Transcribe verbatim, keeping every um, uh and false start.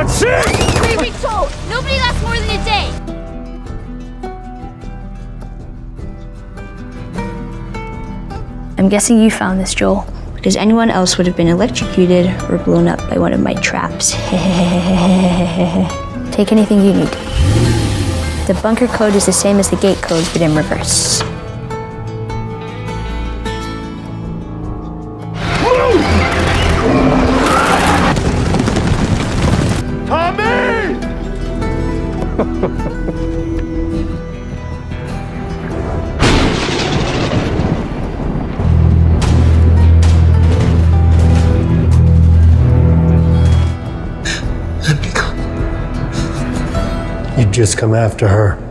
That's it! Three weeks old! Nobody lasts more than a day! I'm guessing you found this, Joel, because anyone else would have been electrocuted or blown up by one of my traps. Take anything you need. The bunker code is the same as the gate code, but in reverse. Tommy! You'd just come after her.